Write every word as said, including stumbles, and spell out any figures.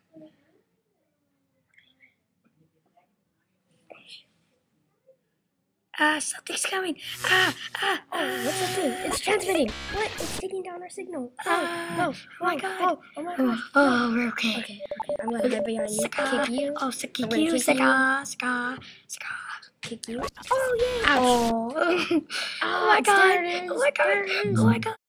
Ah, something's coming. Ah, ah, Oh, what's that thing? It's transmitting. What? It's taking down our signal. Oh, ah, whoa, oh my whoa, god. whoa, oh my Oh, gosh. oh, we're okay. Okay, okay. I'm gonna hide behind you. Saka. Kick you. Oh, I'm Saki gonna you. kick Saka, Saka, Saka. Kick you. Oh yeah. Ouch. Oh. Oh Ah, my it's god. there it is. Oh my god. There it is. Oh my god.